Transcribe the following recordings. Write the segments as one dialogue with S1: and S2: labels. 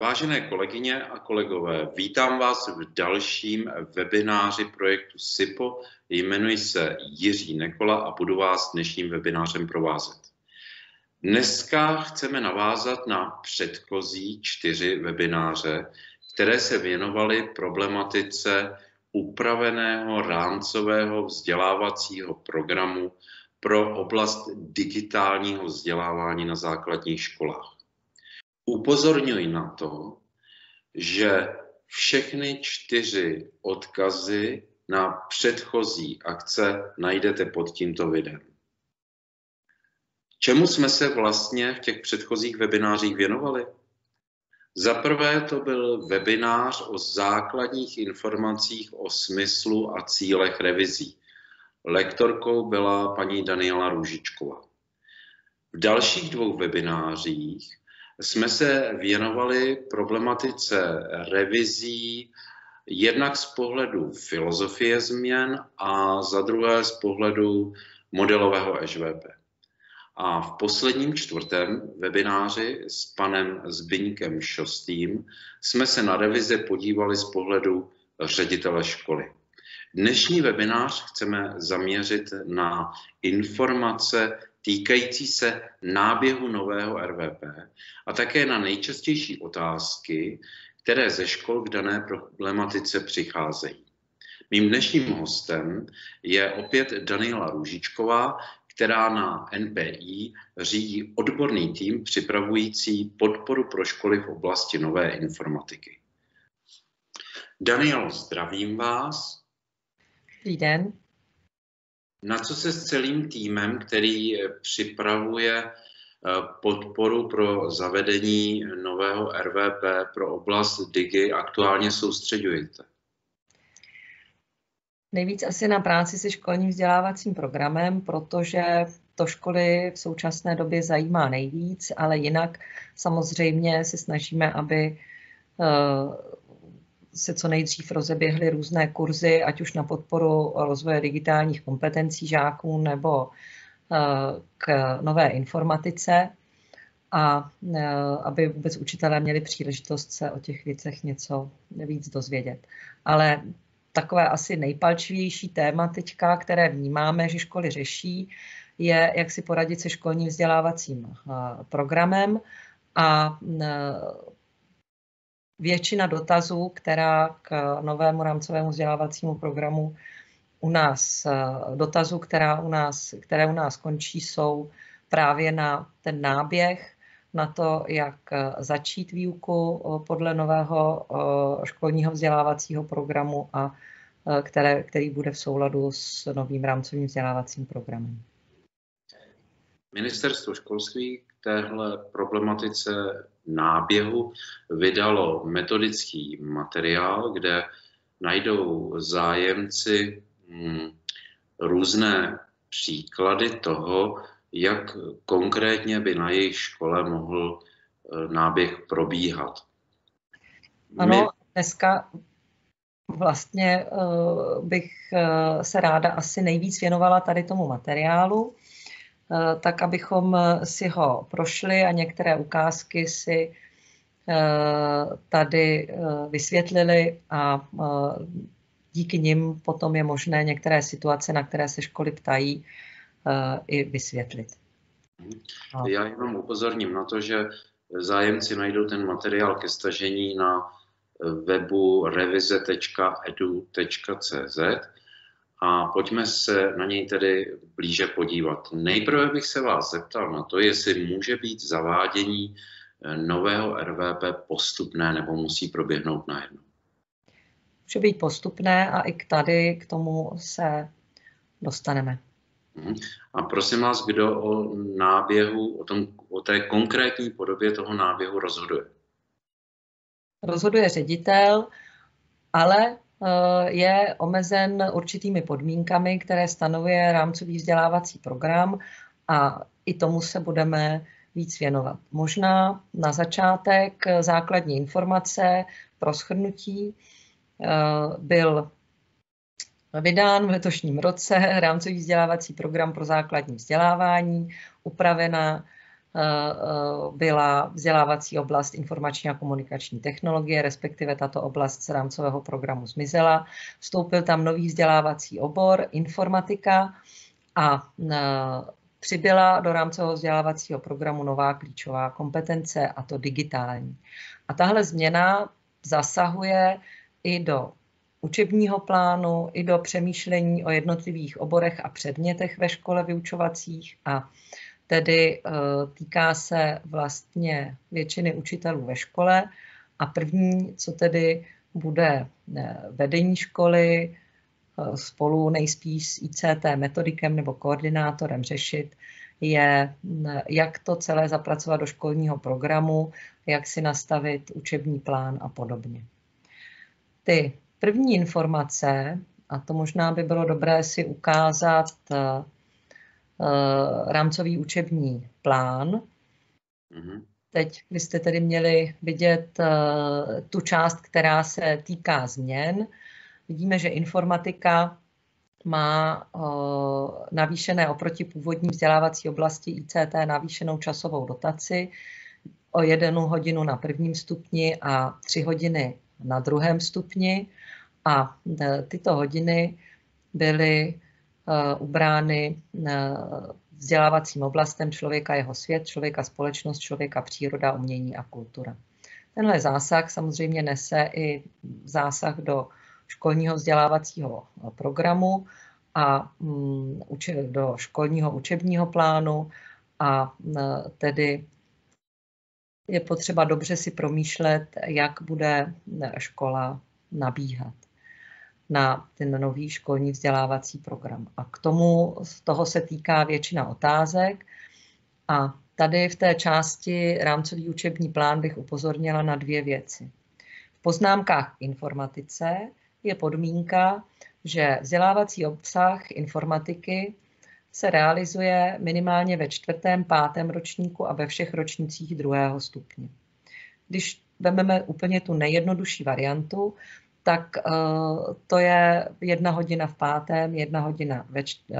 S1: Vážené kolegyně a kolegové, vítám vás v dalším webináři projektu SIPO. Jmenuji se Jiří Nekola a budu vás dnešním webinářem provázet. Dneska chceme navázat na předchozí 4 webináře, které se věnovaly problematice upraveného rámcového vzdělávacího programu pro oblast digitálního vzdělávání na základních školách. Upozorňuji na to, že všechny 4 odkazy na předchozí akce najdete pod tímto videem. Čemu jsme se vlastně v těch předchozích webinářích věnovali? Za prvé to byl webinář o základních informacích o smyslu a cílech revizí. Lektorkou byla paní Daniela Růžičková. V dalších 2 webinářích jsme se věnovali problematice revizí jednak z pohledu filozofie změn a za druhé z pohledu modelového EŽVP. A v posledním 4. webináři s panem Zbyňkem Šostým jsme se na revize podívali z pohledu ředitele školy. Dnešní webinář chceme zaměřit na informace týkající se náběhu nového RVP a také na nejčastější otázky, které ze škol k dané problematice přicházejí. Mým dnešním hostem je opět Daniela Růžičková, která na NPI řídí odborný tým připravující podporu pro školy v oblasti nové informatiky. Danielo, zdravím vás.
S2: Dobrý den.
S1: Na co se s celým týmem, který připravuje podporu pro zavedení nového RVP pro oblast Digi, aktuálně soustředujete?
S2: Nejvíc asi na práci se školním vzdělávacím programem, protože to školy v současné době zajímá nejvíc, ale jinak samozřejmě se snažíme, aby se co nejdřív rozeběhly různé kurzy, ať už na podporu rozvoje digitálních kompetencí žáků nebo k nové informatice a aby vůbec učitelé měli příležitost se o těch věcech něco víc dozvědět. Ale takové asi nejpalčivější téma teďka, které vnímáme, že školy řeší, je, jak si poradit se školním vzdělávacím programem a většina dotazů, která k novému rámcovému vzdělávacímu programu které u nás končí, jsou právě na ten náběh, na to, jak začít výuku podle nového školního vzdělávacího programu a který bude v souladu s novým rámcovým vzdělávacím programem.
S1: Ministerstvo školství k téhle problematice náběhu vydalo metodický materiál, kde najdou zájemci různé příklady toho, jak konkrétně by na jejich škole mohl náběh probíhat.
S2: Ano, dneska vlastně bych se ráda asi nejvíc věnovala tady tomu materiálu, tak abychom si ho prošli a některé ukázky si tady vysvětlili a díky nim potom je možné některé situace, na které se školy ptají, i vysvětlit.
S1: Já jenom upozorním na to, že zájemci najdou ten materiál ke stažení na webu revize.edu.cz a pojďme se na něj tedy blíže podívat. Nejprve bych se vás zeptal na to, jestli může být zavádění nového RVP postupné nebo musí proběhnout najednou.
S2: Může být postupné a i k tomu se dostaneme.
S1: A prosím vás, kdo o náběhu, o té konkrétní podobě toho náběhu rozhoduje?
S2: Rozhoduje ředitel, ale je omezen určitými podmínkami, které stanovuje rámcový vzdělávací program a i tomu se budeme víc věnovat. Možná na začátek základní informace pro shrnutí. Byl vydán v letošním roce rámcový vzdělávací program pro základní vzdělávání, upravena byla vzdělávací oblast informační a komunikační technologie, respektive tato oblast z rámcového programu zmizela. Vstoupil tam nový vzdělávací obor, informatika, a přibyla do rámcového vzdělávacího programu nová klíčová kompetence, a to digitální. A tahle změna zasahuje i do učebního plánu, i do přemýšlení o jednotlivých oborech a předmětech ve škole vyučovacích, a tedy týká se vlastně většiny učitelů ve škole. A první, co tedy bude vedení školy spolu nejspíš s ICT metodikem nebo koordinátorem řešit, je, jak to celé zapracovat do školního programu, jak si nastavit učební plán a podobně. Ty první informace, a to možná by bylo dobré si ukázat rámcový učební plán. Teď byste tedy měli vidět tu část, která se týká změn. Vidíme, že informatika má navýšené oproti původní vzdělávací oblasti ICT navýšenou časovou dotaci o 1 hodinu na prvním stupni a 3 hodiny na druhém stupni. A tyto hodiny byly ubrány vzdělávacím oblastem člověka, jeho svět, člověka, společnost, člověka, příroda, umění a kultura. Tenhle zásah samozřejmě nese i zásah do školního vzdělávacího programu a do školního učebního plánu, a tedy je potřeba dobře si promýšlet, jak bude škola nabíhat na ten nový školní vzdělávací program. A k tomu z toho se týká většina otázek. A tady v té části rámcový učební plán bych upozornila na 2 věci. V poznámkách k informatice je podmínka, že vzdělávací obsah informatiky se realizuje minimálně ve 4., 5. ročníku a ve všech ročnících 2. stupně. Když vezmeme úplně tu nejjednodušší variantu, tak to je 1 hodina v 5., 1 hodina ve 4.,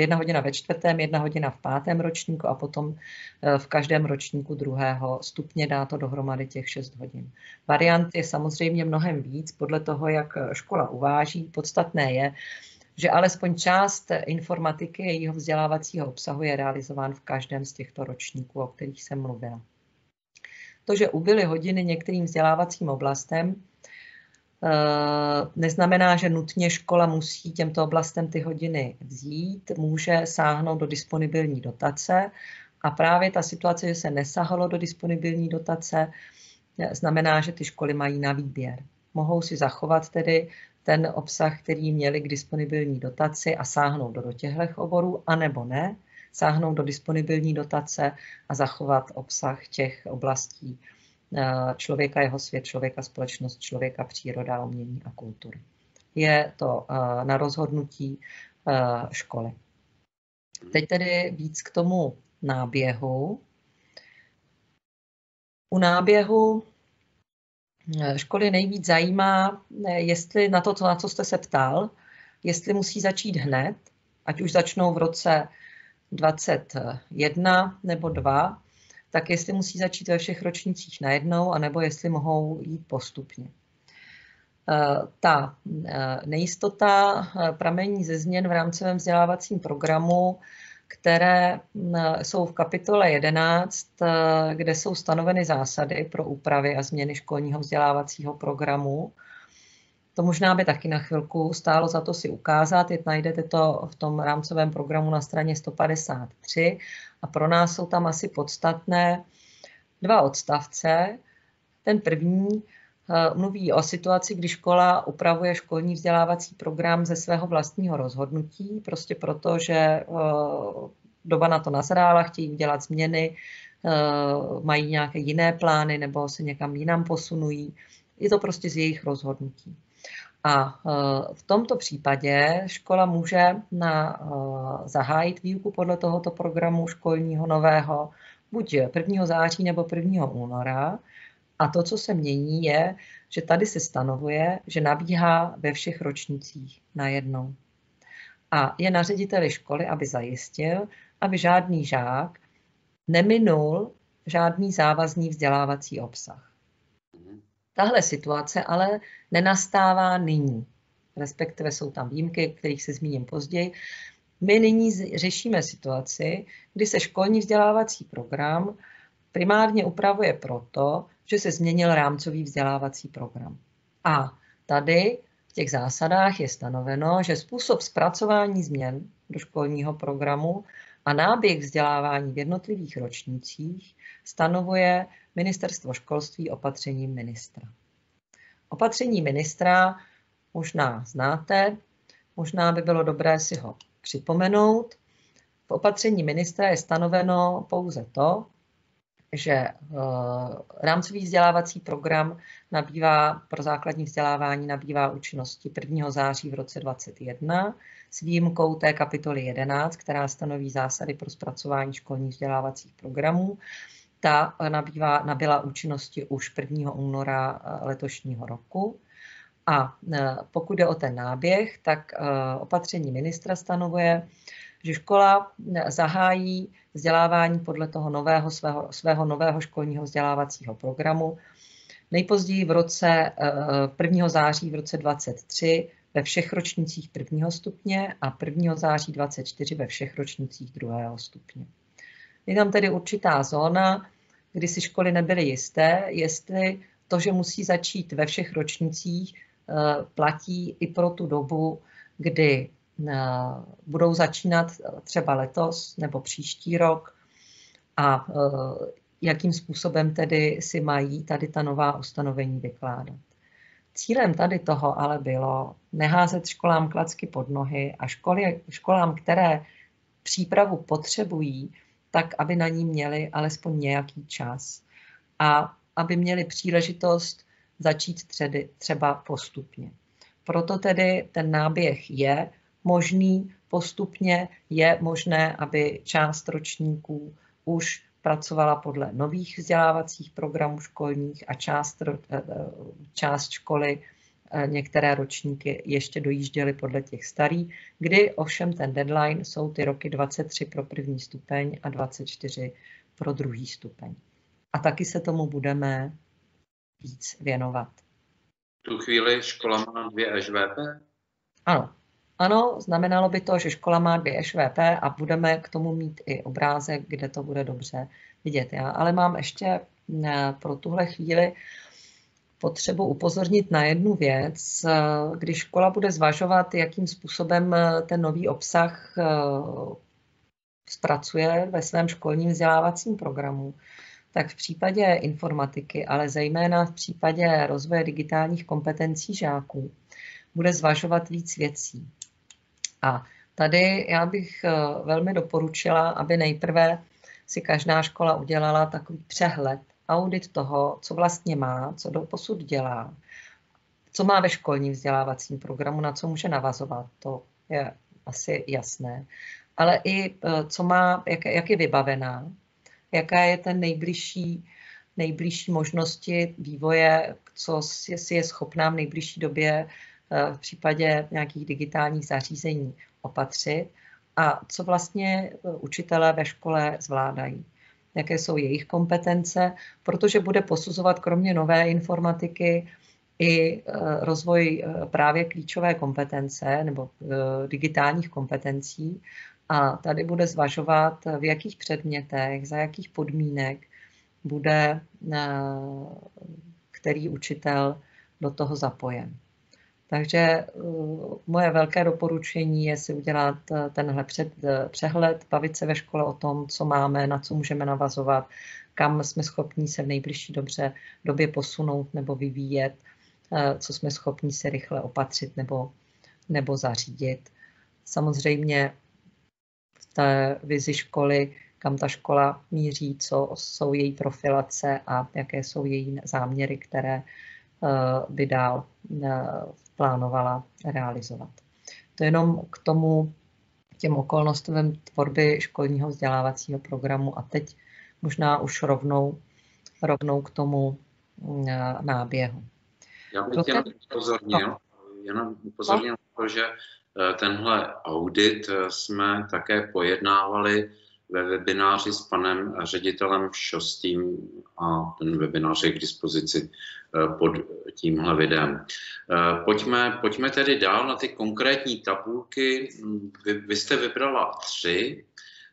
S2: 1 hodina v 5. ročníku a potom v každém ročníku 2. stupně, dá to dohromady těch 6 hodin. Variant je samozřejmě mnohem víc podle toho, jak škola uváží. Podstatné je, že alespoň část informatiky jejího vzdělávacího obsahu je realizován v každém z těchto ročníků, o kterých jsem mluvila. To, že ubyly hodiny některým vzdělávacím oblastem, neznamená, že nutně škola musí těmto oblastem ty hodiny vzít, může sáhnout do disponibilní dotace, a právě ta situace, že se nesahalo do disponibilní dotace, znamená, že ty školy mají na výběr. Mohou si zachovat tedy ten obsah, který měli k disponibilní dotaci a sáhnout do těchto oborů, anebo ne, sáhnout do disponibilní dotace a zachovat obsah těch oblastí člověka, jeho svět, člověka, společnost, člověka, příroda, umění a kultury. Je to na rozhodnutí školy. Teď tedy víc k tomu náběhu. U náběhu školy nejvíc zajímá, jestli na to, na co jste se ptal, jestli musí začít hned, ať už začnou v roce 2021 nebo 2, tak jestli musí začít ve všech ročnících najednou, anebo jestli mohou jít postupně. Ta nejistota pramení ze změn v rámcovém vzdělávacím programu, které jsou v kapitole 11, kde jsou stanoveny zásady pro úpravy a změny školního vzdělávacího programu. To možná by taky na chvilku stálo za to si ukázat. Najdete to v tom rámcovém programu na straně 153 a pro nás jsou tam asi podstatné 2 odstavce. Ten první mluví o situaci, kdy škola upravuje školní vzdělávací program ze svého vlastního rozhodnutí, prostě proto, že doba na to nazrála, chtějí udělat změny, mají nějaké jiné plány nebo se někam jinam posunují. Je to prostě z jejich rozhodnutí. A v tomto případě škola může zahájit výuku podle tohoto programu školního nového buď 1. září nebo 1. února. A to, co se mění, je, že tady se stanovuje, že nabíhá ve všech ročnících najednou. A je na řediteli školy, aby zajistil, aby žádný žák neminul žádný závazný vzdělávací obsah. Tahle situace ale nenastává nyní, respektive jsou tam výjimky, kterých se zmíním později. My nyní řešíme situaci, kdy se školní vzdělávací program primárně upravuje proto, že se změnil rámcový vzdělávací program. A tady v těch zásadách je stanoveno, že způsob zpracování změn do školního programu a náběh vzdělávání v jednotlivých ročnících stanovuje Ministerstvo školství opatřením ministra. Opatření ministra možná znáte, možná by bylo dobré si ho připomenout. V opatření ministra je stanoveno pouze to, že rámcový vzdělávací program pro základní vzdělávání nabývá účinnosti 1. září v roce 2021 s výjimkou té kapitoly 11, která stanoví zásady pro zpracování školních vzdělávacích programů. Ta nabyla účinnosti už 1. února letošního roku. A pokud jde o ten náběh, tak opatření ministra stanovuje, že škola zahájí vzdělávání podle toho svého nového školního vzdělávacího programu nejpozději v roce 1. září v roce 2023 ve všech ročnících 1. stupně a 1. září 2024 ve všech ročnících 2. stupně. Je tam tedy určitá zóna, kdy si školy nebyly jisté, jestli to, že musí začít ve všech ročnících, platí i pro tu dobu, kdy budou začínat třeba letos nebo příští rok a jakým způsobem tedy si mají tady ta nová ustanovení vykládat. Cílem tady toho ale bylo neházet školám klacky pod nohy a školám, které přípravu potřebují, tak aby na ní měli alespoň nějaký čas a aby měli příležitost začít třeba postupně. Proto tedy ten náběh je možný postupně, je možné, aby část ročníků už pracovala podle nových vzdělávacích programů školních a část školy, některé ročníky ještě dojížděly podle těch starých, kdy ovšem ten deadline jsou ty roky 23 pro 1. stupeň a 24 pro 2. stupeň. A taky se tomu budeme víc věnovat.
S1: V tu chvíli škola má 2 ŠVP?
S2: Ano, znamenalo by to, že škola má 2 ŠVP a budeme k tomu mít i obrázek, kde to bude dobře vidět. Já ale mám ještě pro tuhle chvíli potřebu upozornit na jednu věc. Když škola bude zvažovat, jakým způsobem ten nový obsah zpracuje ve svém školním vzdělávacím programu, tak v případě informatiky, ale zejména v případě rozvoje digitálních kompetencí žáků, bude zvažovat víc věcí. A tady já bych velmi doporučila, aby nejprve si každá škola udělala takový přehled, audit toho, co vlastně má, co doposud dělá, co má ve školním vzdělávacím programu, na co může navazovat, to je asi jasné, ale i co má, jak je vybavená, jaká je ten nejbližší možnosti vývoje, co si je schopná v nejbližší době v případě nějakých digitálních zařízení opatřit a co vlastně učitelé ve škole zvládají, jaké jsou jejich kompetence, protože bude posuzovat kromě nové informatiky i rozvoj právě klíčové kompetence nebo digitálních kompetencí a tady bude zvažovat, v jakých předmětech, za jakých podmínek bude který učitel do toho zapojen. Takže moje velké doporučení je si udělat tenhle přehled, bavit se ve škole o tom, co máme, na co můžeme navazovat, kam jsme schopni se v nejbližší době posunout nebo vyvíjet, co jsme schopni se rychle opatřit nebo zařídit. Samozřejmě v té vizi školy, kam ta škola míří, co jsou její profilace a jaké jsou její záměry, které by dál plánovala realizovat. To jenom k těm okolnostem tvorby školního vzdělávacího programu a teď možná už rovnou k tomu náběhu.
S1: Já bych jenom upozornil na to, že tenhle audit jsme také pojednávali ve webináři s panem ředitelem Šostým a ten webinář je k dispozici pod tímhle videem. Pojďme tedy dál na ty konkrétní tabulky. Vy jste vybrala 3.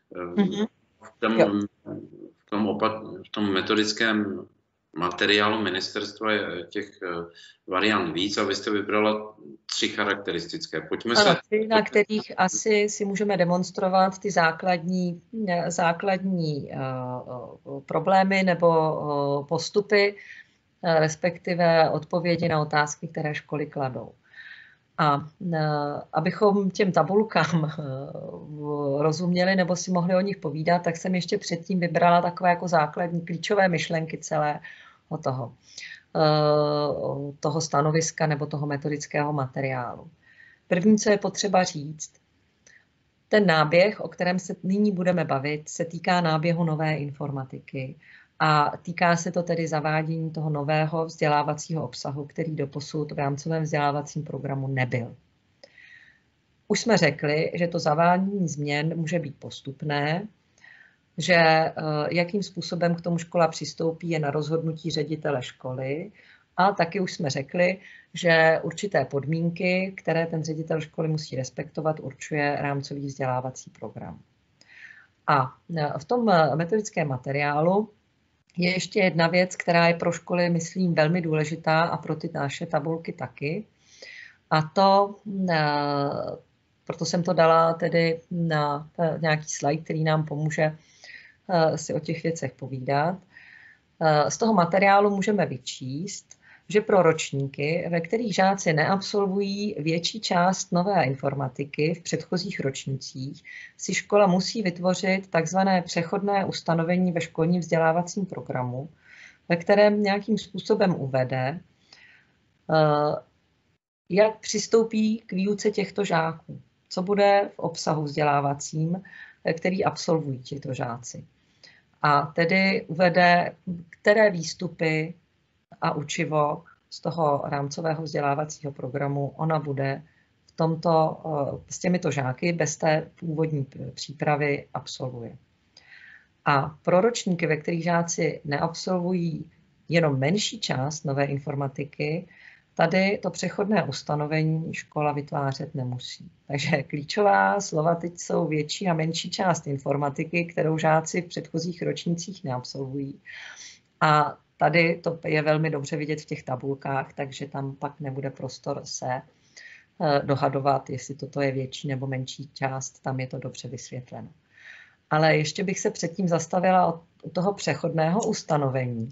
S1: V tom metodickém materiálu ministerstva je těch variant víc a vy jste vybrala 3 charakteristické. Pojďme
S2: ano, 3, na kterých asi si můžeme demonstrovat ty základní problémy nebo postupy, respektive odpovědi na otázky, které školy kladou. A abychom těm tabulkám rozuměli nebo si mohli o nich povídat, tak jsem ještě předtím vybrala takové jako základní klíčové myšlenky celého toho stanoviska nebo toho metodického materiálu. První, co je potřeba říct, ten náběh, o kterém se nyní budeme bavit, se týká náběhu nové informatiky a týká se to tedy zavádění toho nového vzdělávacího obsahu, který doposud v rámcovém vzdělávacím programu nebyl. Už jsme řekli, že to zavádění změn může být postupné, že jakým způsobem k tomu škola přistoupí je na rozhodnutí ředitele školy a taky už jsme řekli, že určité podmínky, které ten ředitel školy musí respektovat, určuje rámcový vzdělávací program. A v tom metodickém materiálu je ještě jedna věc, která je pro školy, myslím, velmi důležitá a pro ty naše tabulky taky. A to, proto jsem to dala tedy na nějaký slide, který nám pomůže si o těch věcech povídat. Z toho materiálu můžeme vyčíst, že pro ročníky, ve kterých žáci neabsolvují větší část nové informatiky v předchozích ročnících, si škola musí vytvořit takzvané přechodné ustanovení ve školním vzdělávacím programu, ve kterém nějakým způsobem uvede, jak přistoupí k výuce těchto žáků, co bude v obsahu vzdělávacím, který absolvují těchto žáci. A tedy uvede, které výstupy a učivo z toho rámcového vzdělávacího programu ona bude s těmito žáky bez té původní přípravy absolvuje. A pro ročníky, ve kterých žáci neabsolvují jenom menší část nové informatiky, tady to přechodné ustanovení škola vytvářet nemusí. Takže klíčová slova teď jsou větší a menší část informatiky, kterou žáci v předchozích ročnících neabsolvují. A tady to je velmi dobře vidět v těch tabulkách, takže tam pak nebude prostor se dohadovat, jestli toto je větší nebo menší část, tam je to dobře vysvětleno. Ale ještě bych se předtím zastavila u toho přechodného ustanovení,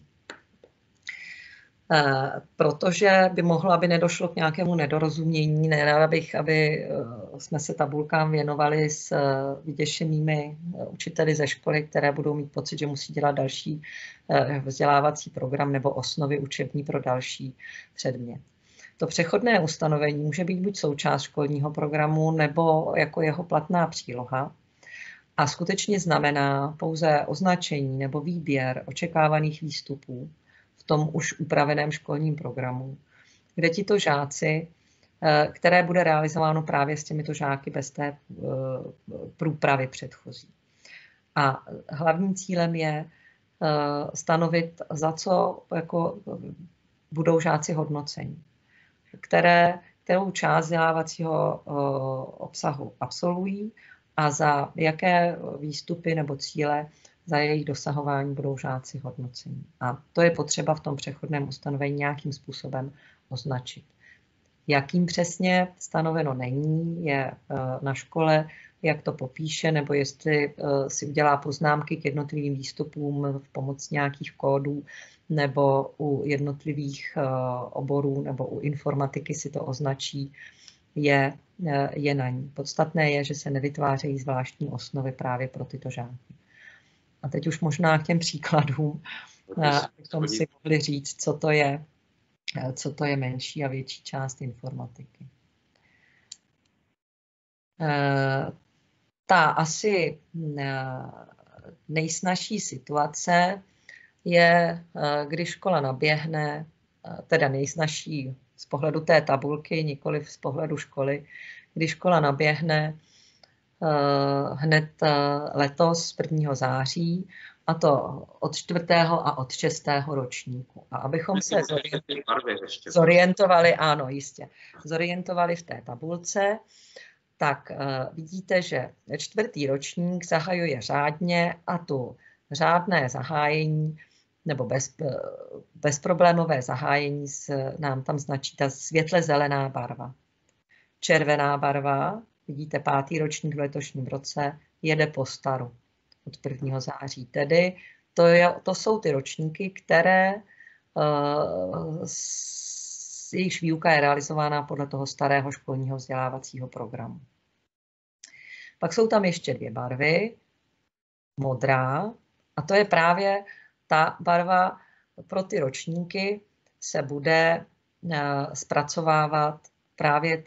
S2: protože by mohlo, aby nedošlo k nějakému nedorozumění, nerada bych, aby jsme se tabulkám věnovali s vyděšenými učiteli ze školy, které budou mít pocit, že musí dělat další vzdělávací program nebo osnovy učební pro další předmět. To přechodné ustanovení může být buď součást školního programu nebo jako jeho platná příloha a skutečně znamená pouze označení nebo výběr očekávaných výstupů v tom už upraveném školním programu, kde tito žáci, které bude realizováno právě s těmito žáky bez té průpravy předchozí. A hlavním cílem je stanovit, za co jako budou žáci hodnoceni, kterou část vzdělávacího obsahu absolvují a za jaké výstupy nebo cíle za jejich dosahování budou žáci hodnoceni. A to je potřeba v tom přechodném ustanovení nějakým způsobem označit. Jakým přesně stanoveno není, je na škole, jak to popíše, nebo jestli si udělá poznámky k jednotlivým výstupům v pomoci nějakých kódů, nebo u jednotlivých oborů, nebo u informatiky si to označí, je na ní. Podstatné je, že se nevytvářejí zvláštní osnovy právě pro tyto žáky. A teď už možná k těm příkladům, abychom si mohli říct, co to je menší a větší část informatiky. Ta asi nejsnažší situace je, když škola naběhne, teda nejsnažší z pohledu té tabulky, nikoli z pohledu školy, když škola naběhne hned letos 1. září, a to od 4. a od 6. ročníku. A abychom se zorientovali, ano, jistě, zorientovali v té tabulce, tak vidíte, že 4. ročník zahajuje řádně, a tu řádné zahájení nebo bezproblémové zahájení nám tam značí ta světle zelená barva. Červená barva, vidíte, 5. ročník v letošním roce, jede po staru od 1. září. Tedy to jsou ty ročníky, které jejichž výuka je realizována podle toho starého školního vzdělávacího programu. Pak jsou tam ještě 2 barvy. Modrá, a to je právě ta barva pro ty ročníky, se bude zpracovávat právě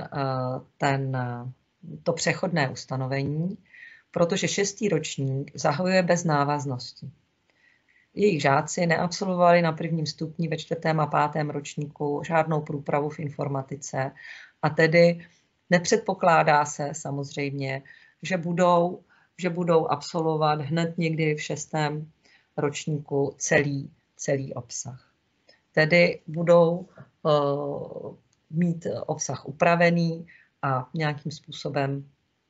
S2: to přechodné ustanovení, protože 6. ročník zahajuje bez návaznosti. Jejich žáci neabsolvovali na 1. stupni ve 4. a 5. ročníku žádnou průpravu v informatice, a tedy nepředpokládá se samozřejmě, že budou absolvovat hned někdy v 6. ročníku celý obsah. Tedy budou mít obsah upravený a nějakým způsobem,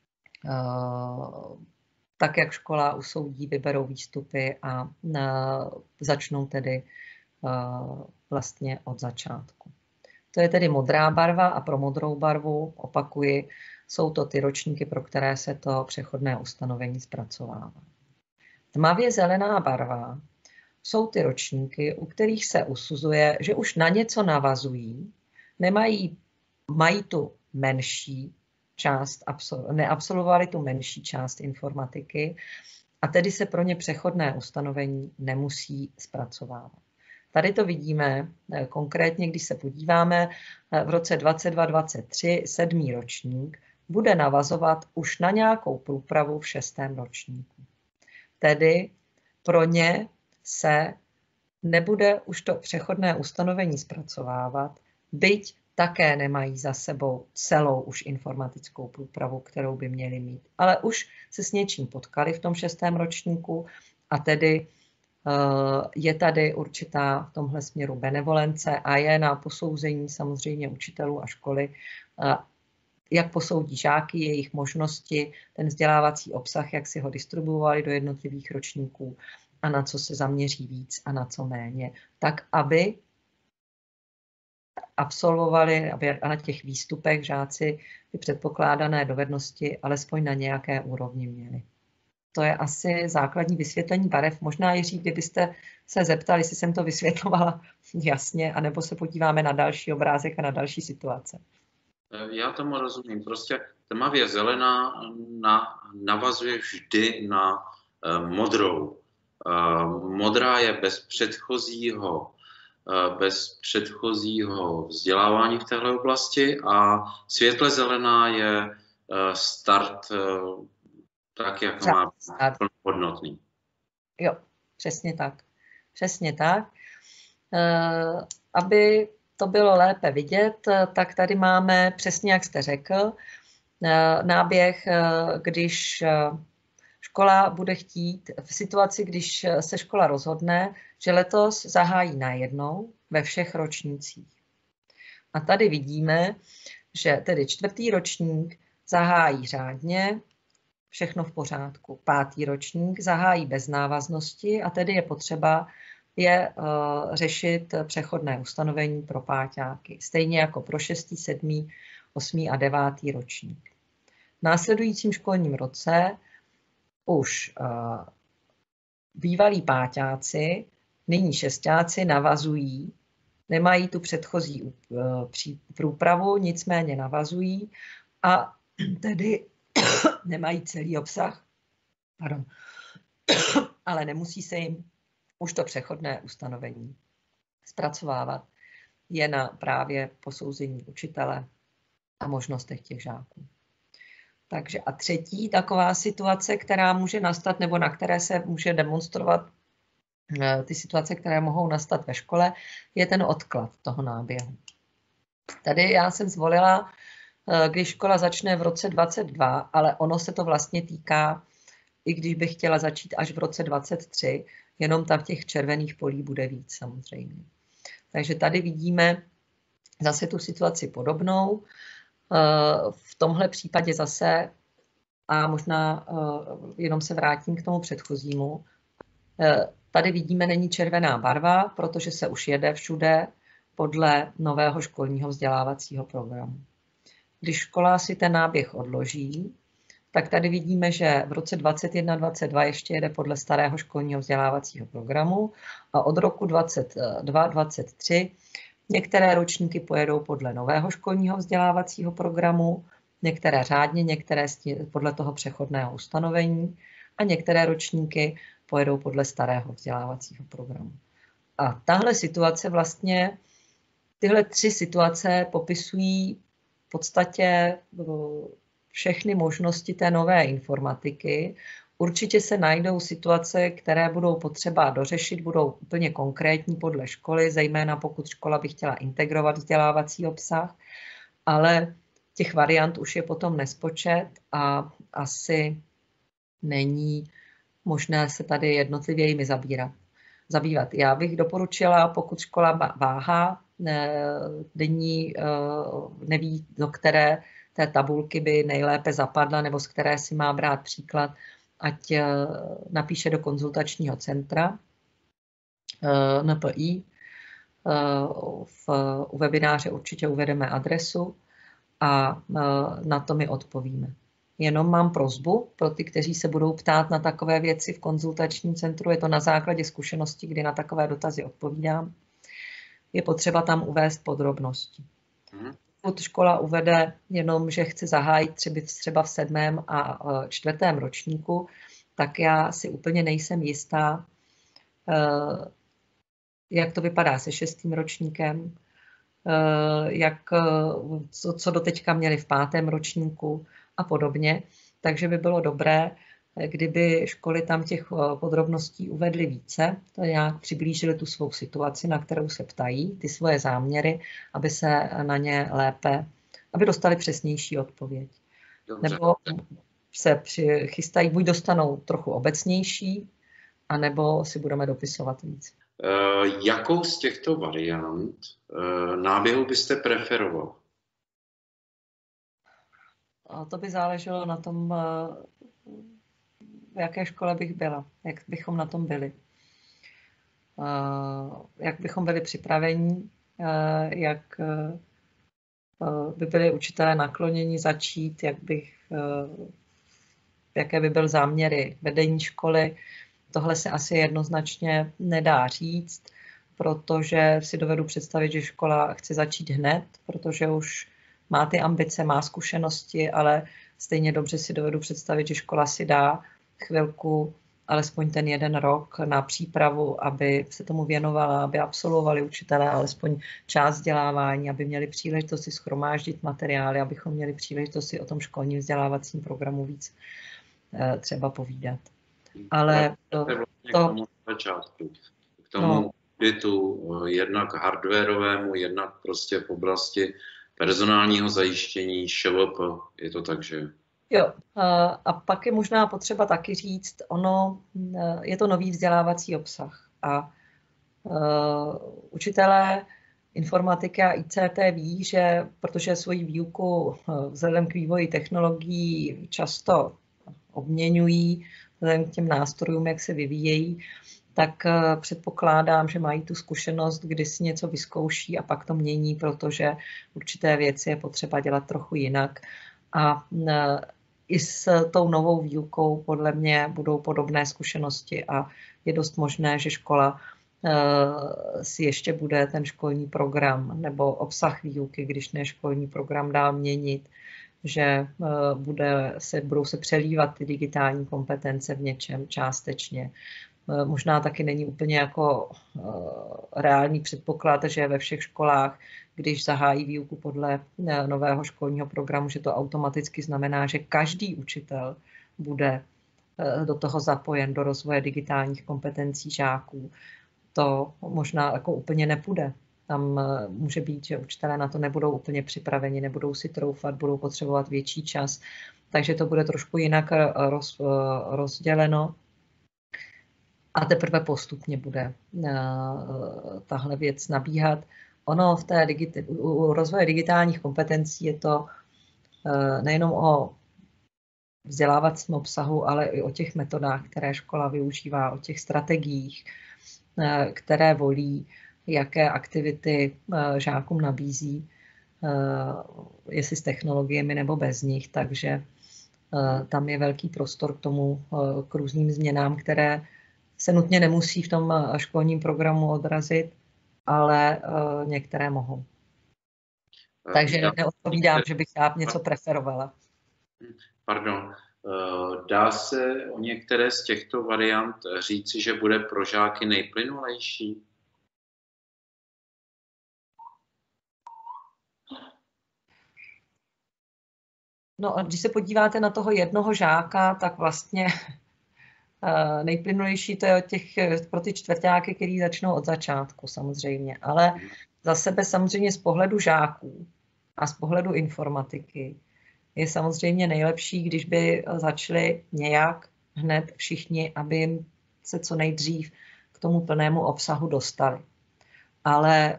S2: tak jak škola usoudí, vyberou výstupy a začnou tedy vlastně od začátku. To je tedy modrá barva, a pro modrou barvu, opakuji, jsou to ty ročníky, pro které se to přechodné ustanovení zpracovává. Tmavě zelená barva jsou ty ročníky, u kterých se usuzuje, že už na něco navazují, mají tu menší část, neabsolvovali tu menší část informatiky, a tedy se pro ně přechodné ustanovení nemusí zpracovávat. Tady to vidíme konkrétně, když se podíváme, v roce 22-23 7. ročník bude navazovat už na nějakou průpravu v 6. ročníku. Tedy pro ně se nebude už to přechodné ustanovení zpracovávat, byť také nemají za sebou celou už informatickou průpravu, kterou by měli mít. Ale už se s něčím potkali v tom 6. ročníku, a tedy je tady určitá v tomhle směru benevolence a je na posouzení samozřejmě učitelů a školy, jak posoudí žáky, jejich možnosti, ten vzdělávací obsah, jak si ho distribuovali do jednotlivých ročníků a na co se zaměří víc a na co méně, tak aby absolvovali, aby na těch výstupech žáci ty předpokládané dovednosti alespoň na nějaké úrovni měli. To je asi základní vysvětlení barev. Možná, Jiří, kdybyste se zeptali, jestli jsem to vysvětlovala jasně, anebo se podíváme na další obrázek a na další situace.
S1: Já tomu rozumím. Prostě tmavě zelená navazuje vždy na modrou. Modrá je bez předchozího vzdělávání v této oblasti, a světle zelená je start tak, jak má plnohodnotný.
S2: Jo, přesně tak. Přesně tak. Aby to bylo lépe vidět, tak tady máme, přesně jak jste řekl, náběh, když škola bude chtít, v situaci, když se škola rozhodne, že letos zahájí najednou ve všech ročnících. A tady vidíme, že tedy 4. ročník zahájí řádně, všechno v pořádku. 5. ročník zahájí bez návaznosti, a tedy je potřeba řešit přechodné ustanovení pro páťáky, stejně jako pro 6., 7., 8. a 9. ročník. V následujícím školním roce už bývalí páťáci, nyní šestáci, navazují, nemají tu předchozí průpravu, nicméně navazují a tedy nemají celý obsah, ale nemusí se jim už to přechodné ustanovení zpracovávat. Je na právě posouzení učitele a možnostech těch žáků. Takže a třetí taková situace, která může nastat, nebo na které se může demonstrovat ty situace, které mohou nastat ve škole, je ten odklad toho náběhu. Tady já jsem zvolila když škola začne v roce 22, ale ono se to vlastně týká, i když bych chtěla začít až v roce 23, jenom tam těch červených polí bude víc samozřejmě. Takže tady vidíme zase tu situaci podobnou. V tomhle případě zase, a možná jenom se vrátím k tomu předchozímu, tady vidíme, není červená barva, protože se už jede všude podle nového školního vzdělávacího programu. Když škola si ten náběh odloží, tak tady vidíme, že v roce 2021-2022 ještě jede podle starého školního vzdělávacího programu a od roku 2022-2023 některé ročníky pojedou podle nového školního vzdělávacího programu, některé řádně, některé podle toho přechodného ustanovení a některé ročníky pojedou podle starého vzdělávacího programu. A tahle situace vlastně, tyhle tři situace popisují v podstatě všechny možnosti té nové informatiky. Určitě se najdou situace, které budou potřeba dořešit, budou úplně konkrétní podle školy, zejména pokud škola by chtěla integrovat vzdělávací obsah, ale těch variant už je potom nespočet a asi není možné se tady jednotlivě jimi zabývat. Já bych doporučila, pokud škola váhá, neví, do které té tabulky by nejlépe zapadla, nebo z které si má brát příklad, ať napíše do konzultačního centra NPI. U webináře určitě uvedeme adresu a na to my odpovíme. Jenom mám prosbu pro ty, kteří se budou ptát na takové věci v konzultačním centru, je to na základě zkušenosti, kdy na takové dotazy odpovídám. Je potřeba tam uvést podrobnosti. Pokud škola uvede jenom, že chce zahájit třeba v 7. a 4. ročníku, tak já si úplně nejsem jistá, jak to vypadá se 6. ročníkem, co doteďka měli v 5. ročníku a podobně. Takže by bylo dobré, kdyby školy tam těch podrobností uvedly více, to nějak přiblížili tu svou situaci, na kterou se ptají, ty svoje záměry, aby se na ně lépe, aby dostali přesnější odpověď. Dobře. Nebo se chystají, buď dostanou trochu obecnější, anebo si budeme dopisovat víc.
S1: Jakou z těchto variant náběhu byste preferoval?
S2: To by záleželo na tom, v jaké škole bych byla, jak bychom na tom byli. Jak bychom byli připraveni, jak by byli učitelé nakloněni začít, jaké by byly záměry vedení školy. Tohle se asi jednoznačně nedá říct, protože si dovedu představit, že škola chce začít hned, protože už má ty ambice, má zkušenosti, ale stejně dobře si dovedu představit, že škola si dá chvilku, alespoň ten 1 rok na přípravu, aby se tomu věnovala, aby absolvovali učitelé alespoň část vzdělávání, aby měli příležitost si shromáždit materiály, abychom měli příležitost si o tom školním vzdělávacím programu víc třeba povídat. Ale
S1: k tomu začátku, k tomu auditu, jednak hardwarovému, jednak prostě v oblasti personálního zajištění, ŠVP, je to tak, že?
S2: Jo, a pak je možná potřeba taky říct, je to nový vzdělávací obsah a učitelé informatiky a ICT ví, že protože svoji výuku vzhledem k vývoji technologií často obměňují, vzhledem k těm nástrojům, jak se vyvíjejí, tak předpokládám, že mají tu zkušenost, kdy si něco vyzkouší a pak to mění, protože určité věci je potřeba dělat trochu jinak. A i s tou novou výukou podle mě budou podobné zkušenosti a je dost možné, že škola si ještě bude ten školní program nebo obsah výuky, když ne školní program, dál měnit, že budou se přelívat ty digitální kompetence v něčem částečně. Možná taky není úplně jako reálný předpoklad, že ve všech školách, když zahájí výuku podle nového školního programu, že to automaticky znamená, že každý učitel bude do toho zapojen, do rozvoje digitálních kompetencí žáků. To možná jako úplně nepůjde. tam může být, že učitelé na to nebudou úplně připraveni, nebudou si troufat, budou potřebovat větší čas, takže to bude trošku jinak rozděleno. A teprve postupně bude tahle věc nabíhat. Ono u rozvoje digitálních kompetencí je to nejenom o vzdělávacím obsahu, ale i o těch metodách, které škola využívá, o těch strategiích, které volí, jaké aktivity žákům nabízí, jestli s technologiemi nebo bez nich. Takže tam je velký prostor k tomu, k různým změnám, které se nutně nemusí v tom školním programu odrazit, ale některé mohou. Takže neodpovídám, že bych já něco preferovala.
S1: Pardon. Dá se o některé z těchto variant říci, že bude pro žáky nejplynulejší?
S2: No a když se podíváte na toho jednoho žáka, tak vlastně nejplynulejší to je pro ty čtvrťáky, který začnou od začátku samozřejmě. Ale za sebe samozřejmě z pohledu žáků a z pohledu informatiky je samozřejmě nejlepší, když by začali nějak hned všichni, aby jim se co nejdřív k tomu plnému obsahu dostali. Ale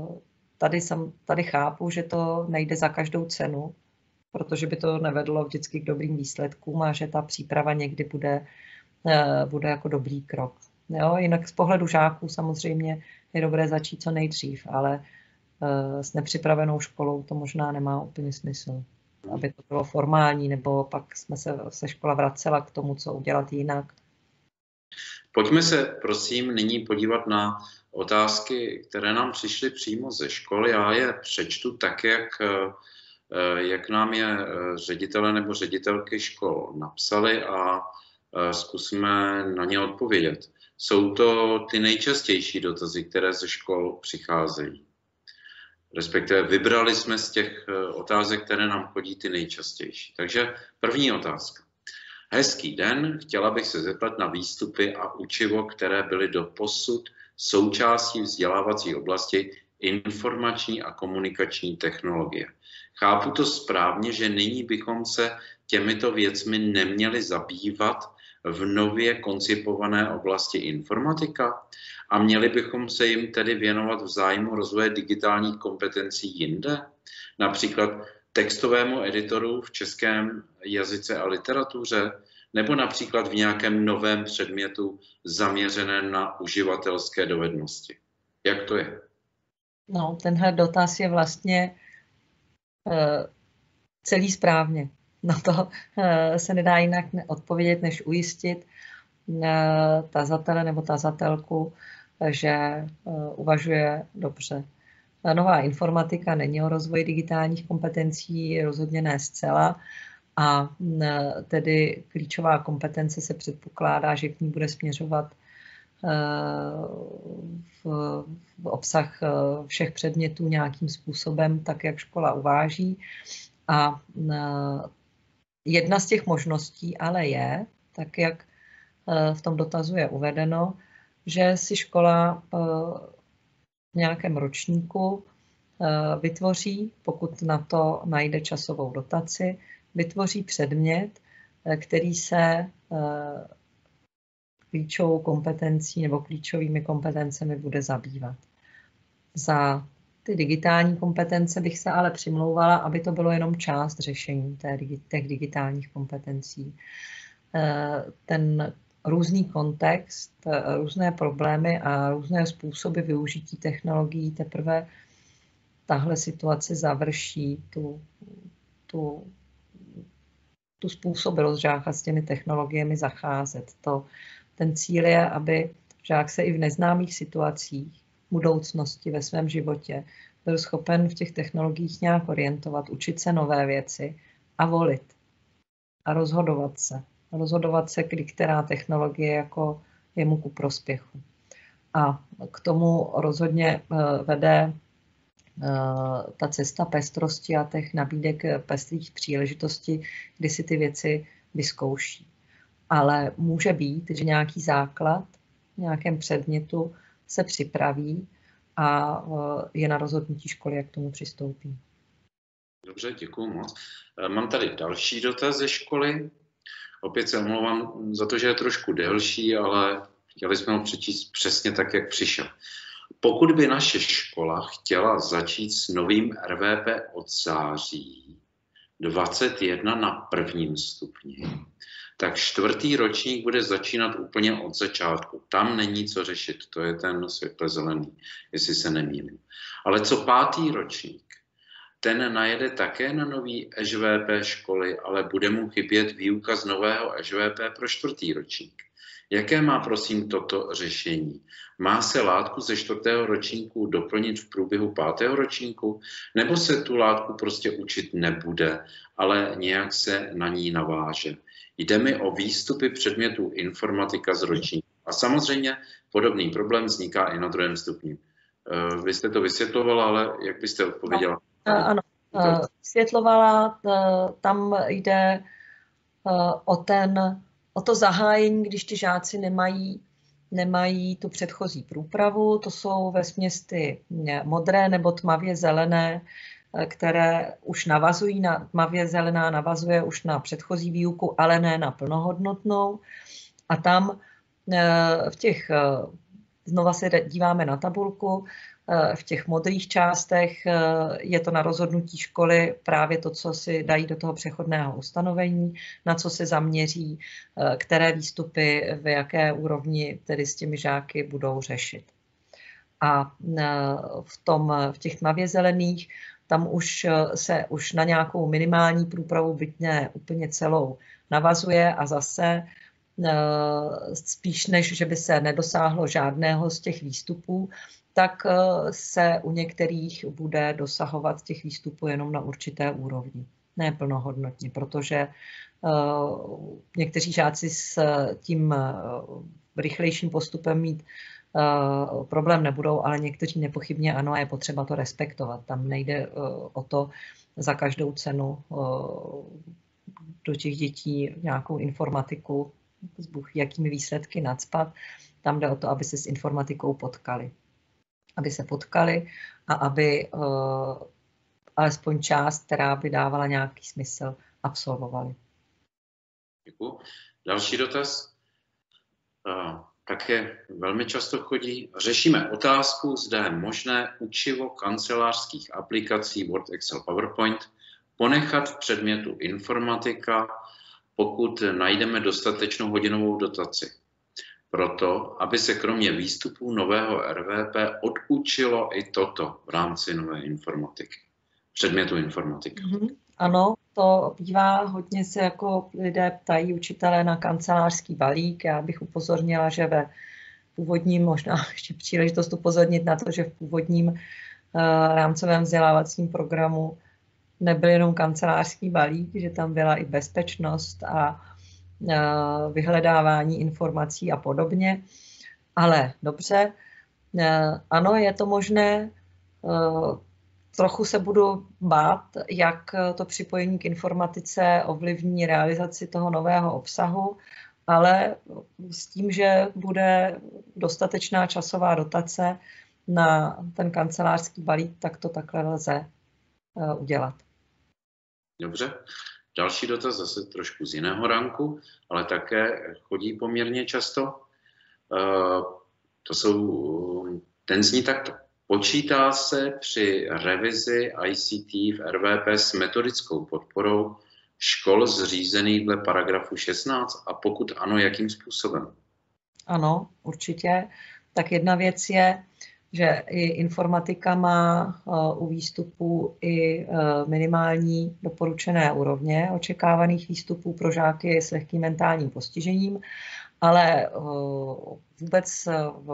S2: tady chápu, že to nejde za každou cenu, protože by to nevedlo vždycky k dobrým výsledkům a že ta příprava někdy bude jako dobrý krok. Jo? Jinak z pohledu žáků samozřejmě je dobré začít co nejdřív, ale s nepřipravenou školou to možná nemá úplně smysl, aby to bylo formální, nebo pak jsme se škola vracela k tomu, co udělat jinak.
S1: Pojďme se, prosím, nyní podívat na otázky, které nám přišly přímo ze školy. Já je přečtu tak, jak nám je ředitele nebo ředitelky škol napsali a zkusíme na ně odpovědět. Jsou to ty nejčastější dotazy, které ze škol přicházejí. Respektive vybrali jsme z těch otázek, které nám chodí, ty nejčastější. Takže první otázka. Hezký den, chtěla bych se zeptat na výstupy a učivo, které byly doposud součástí vzdělávací oblasti informační a komunikační technologie. Chápu to správně, že nyní bychom se těmito věcmi neměli zabývat v nově koncipované oblasti informatika a měli bychom se jim tedy věnovat v zájmu rozvoje digitálních kompetencí jinde, například textovému editoru v českém jazyce a literatuře, nebo například v nějakém novém předmětu zaměřeném na uživatelské dovednosti. Jak to je?
S2: No, tenhle dotaz je vlastně celý správně. Na to se nedá jinak odpovědět, než ujistit tazatele nebo tazatelku, že uvažuje dobře. Nová informatika není o rozvoji digitálních kompetencí, rozhodně ne zcela, a tedy klíčová kompetence se předpokládá, že k ní bude směřovat v obsah všech předmětů nějakým způsobem, tak jak škola uváží. A jedna z těch možností ale je, tak jak v tom dotazu je uvedeno, že si škola v nějakém ročníku vytvoří, pokud na to najde časovou dotaci, vytvoří předmět, který se klíčovou kompetencí nebo klíčovými kompetencemi bude zabývat. Za ty digitální kompetence bych se ale přimlouvala, aby to bylo jenom část řešení těch digitálních kompetencí. Ten různý kontext, různé problémy a různé způsoby využití technologií teprve tahle situace završí tu způsobilost žáka s těmi technologiemi zacházet. Ten cíl je, aby žák se i v neznámých situacích budoucnosti ve svém životě byl schopen v těch technologiích nějak orientovat, učit se nové věci a volit a rozhodovat se, která technologie jako je mu ku prospěchu. A k tomu rozhodně vede ta cesta pestrosti a těch nabídek pestrých příležitostí, kdy si ty věci vyzkouší. Ale může být, že nějaký základ v nějakém předmětu se připraví a je na rozhodnutí školy, jak k tomu přistoupí.
S1: Dobře, děkuji moc. Mám tady další dotaz ze školy. Opět se omlouvám za to, že je trošku delší, ale chtěli jsme ho přečíst přesně tak, jak přišel. Pokud by naše škola chtěla začít s novým RVP od září 21 na prvním stupni, tak 4. ročník bude začínat úplně od začátku. Tam není co řešit, to je ten světle zelený, jestli se nemýlím. Ale co 5. ročník? Ten najede také na nový ŽVP školy, ale bude mu chybět výuka z nového ŽVP pro 4. ročník. Jaké má prosím toto řešení? Má se látku ze 4. ročníku doplnit v průběhu 5. ročníku? Nebo se tu látku prostě učit nebude, ale nějak se na ní naváže? Jde mi o výstupy předmětů informatika z ročníku. A samozřejmě podobný problém vzniká i na 2. stupni. Vy jste to vysvětlovala, ale jak byste odpověděla?
S2: Ano, vysvětlovala, tam jde o to zahájení, když ty žáci nemají tu předchozí průpravu, to jsou vesměs ty modré nebo tmavě zelené, které už navazují na tmavě zelená, navazuje už na předchozí výuku, ale ne na plnohodnotnou. A tam znova se díváme na tabulku, v těch modrých částech je to na rozhodnutí školy právě to, co si dají do toho přechodného ustanovení, na co se zaměří, které výstupy v jaké úrovni tedy s těmi žáky budou řešit. A v těch tmavě zelených tam už na nějakou minimální průpravu, byť ne úplně celou, navazuje a zase spíš než, že by se nedosáhlo žádného z těch výstupů, tak se u některých bude dosahovat těch výstupů jenom na určité úrovni, ne plnohodnotně, protože někteří žáci s tím rychlejším postupem mít problém nebudou, ale někteří nepochybně ano a je potřeba to respektovat. Tam nejde o to za každou cenu do těch dětí nějakou informatiku s Bůh jakými výsledky nacpat. Tam jde o to, aby se s informatikou potkali. Aby se potkali a aby alespoň část, která by dávala nějaký smysl, absolvovali.
S1: Děkuji. Další dotaz. Také velmi často chodí. Řešíme otázku, zda je možné učivo kancelářských aplikací Word, Excel, PowerPoint ponechat v předmětu informatika, pokud najdeme dostatečnou hodinovou dotaci. Proto, aby se kromě výstupů nového RVP odučilo i toto v rámci nové informatiky, předmětu informatika.
S2: Ano, to bývá, hodně se jako lidé ptají učitelé na kancelářský balík. Já bych upozornila, že ve původním, možná ještě příležitost upozornit na to, že v původním rámcovém vzdělávacím programu nebyl jenom kancelářský balík, že tam byla i bezpečnost a vyhledávání informací a podobně. Ale dobře, ano, je to možné. Trochu se budu bát, jak to připojení k informatice ovlivní realizaci toho nového obsahu, ale s tím, že bude dostatečná časová dotace na ten kancelářský balík, tak to takhle lze udělat.
S1: Dobře. Další dotaz zase trošku z jiného ranku, ale také chodí poměrně často. Ten zní takto. Počítá se při revizi ICT v RVP s metodickou podporou škol zřízených dle paragrafu 16 a pokud ano, jakým způsobem?
S2: Ano, určitě. Tak jedna věc je, že i informatika má u výstupů i minimální doporučené úrovně očekávaných výstupů pro žáky s lehkým mentálním postižením, ale vůbec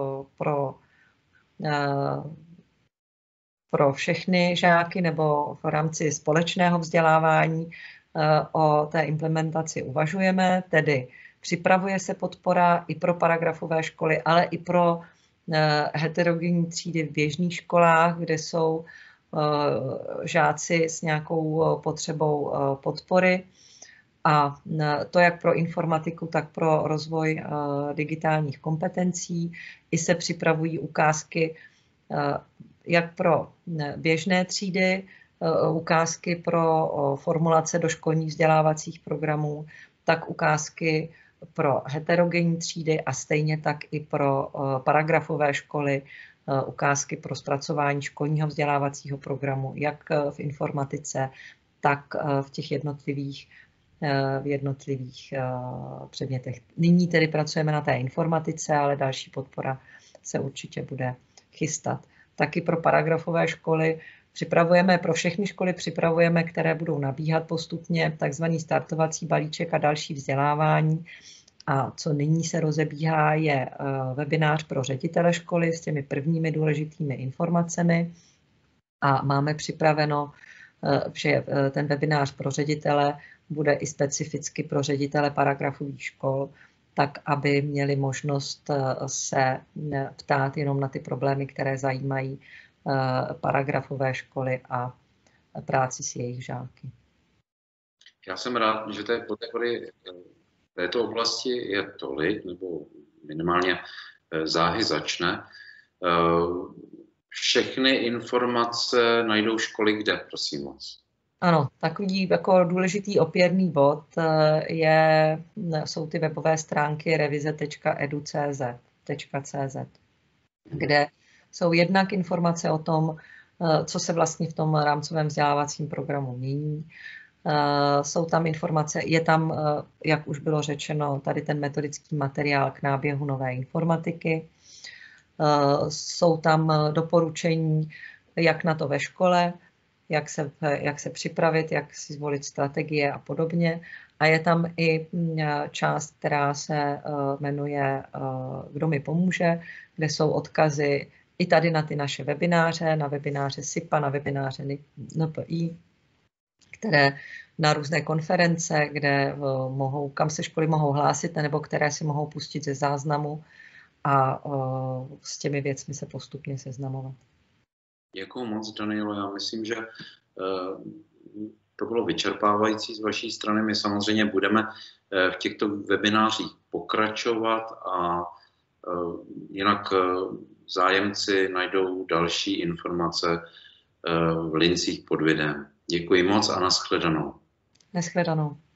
S2: pro všechny žáky nebo v rámci společného vzdělávání o té implementaci uvažujeme, tedy připravuje se podpora i pro paragrafové školy, ale i pro heterogenní třídy v běžných školách, kde jsou žáci s nějakou potřebou podpory. A to jak pro informatiku, tak pro rozvoj digitálních kompetencí. I se připravují ukázky jak pro běžné třídy, ukázky pro formulace do školních vzdělávacích programů, tak ukázky pro heterogenní třídy a stejně tak i pro paragrafové školy, ukázky pro zpracování školního vzdělávacího programu, jak v informatice, tak v těch jednotlivých předmětech. Nyní tedy pracujeme na té informatice, ale další podpora se určitě bude chystat. Taky pro paragrafové školy pro všechny školy připravujeme, které budou nabíhat postupně, takzvaný startovací balíček a další vzdělávání. A co nyní se rozebíhá, je webinář pro ředitele školy s těmi prvními důležitými informacemi. A máme připraveno, že ten webinář pro ředitele bude i specificky pro ředitele paragrafových škol, tak aby měli možnost se ptát jenom na ty problémy, které zajímají paragrafové školy a práci s jejich žáky.
S1: Já jsem rád, že té podpory v této oblasti je tolik, nebo minimálně záhy začne. Všechny informace najdou školy kde, prosím moc?
S2: Ano, takový jako důležitý opěrný bod jsou ty webové stránky revize.edu.cz, kde jsou jednak informace o tom, co se vlastně v tom rámcovém vzdělávacím programu mění. Jsou tam informace, je tam, jak už bylo řečeno, tady ten metodický materiál k náběhu nové informatiky. Jsou tam doporučení, jak na to ve škole, jak se připravit, jak si zvolit strategie a podobně. A je tam i část, která se jmenuje Kdo mi pomůže, kde jsou odkazy i tady na ty naše webináře, na webináře SIPA, na webináře NPI, které na různé konference, kam se školy mohou hlásit, nebo které si mohou pustit ze záznamu a s těmi věcmi se postupně seznamovat.
S1: Děkuji moc, Danielo. Já myslím, že to bylo vyčerpávající z vaší strany. My samozřejmě budeme v těchto webinářích pokračovat a jinak zájemci najdou další informace v linkcích pod videem. Děkuji moc a nashledanou.
S2: Nashledanou.